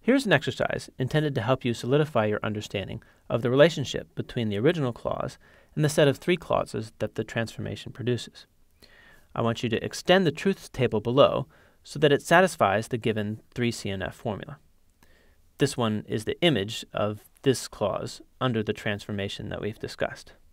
Here's an exercise intended to help you solidify your understanding of the relationship between the original clause and the set of three clauses that the transformation produces. I want you to extend the truth table below so that it satisfies the given 3CNF formula. This one is the image of this clause under the transformation that we've discussed.